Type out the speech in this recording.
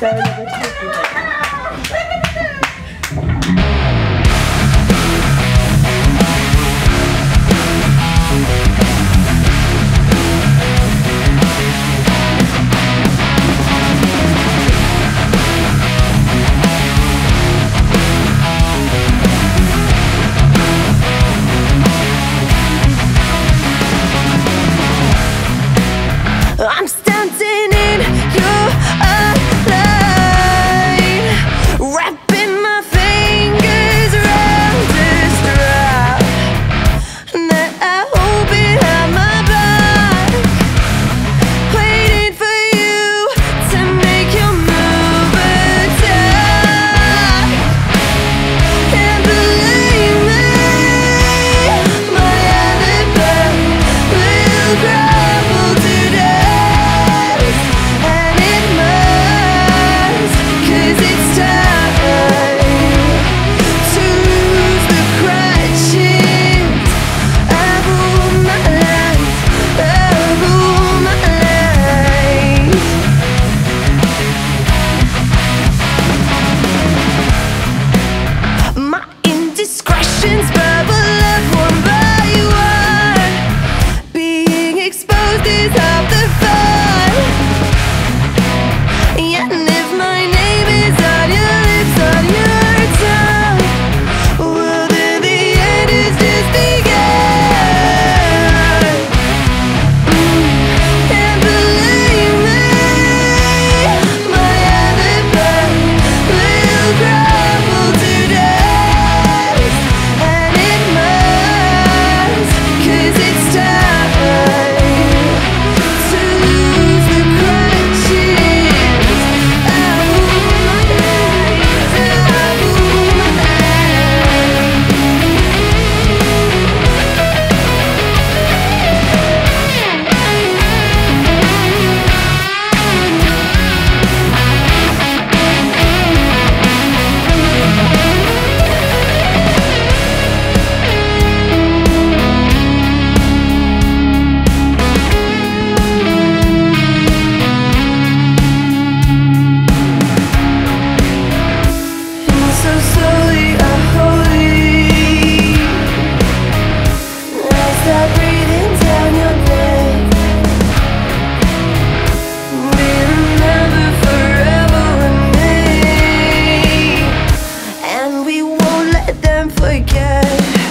episode of the Talkie. I'm standing in your line, wrapping my fingers around this strap, and that I hope it had my back, waiting for you to make your move attack. And believe me, my alibi will crumble today. Indiscretions bubble up one by one. Being exposed is half the fun. And if my name is on your lips, on your tongue, well then the end is just begun. And believe me, my alibi will crumble today. So slowly I hold you as I breathing down your neck. We remember forever with me, and we won't let them forget.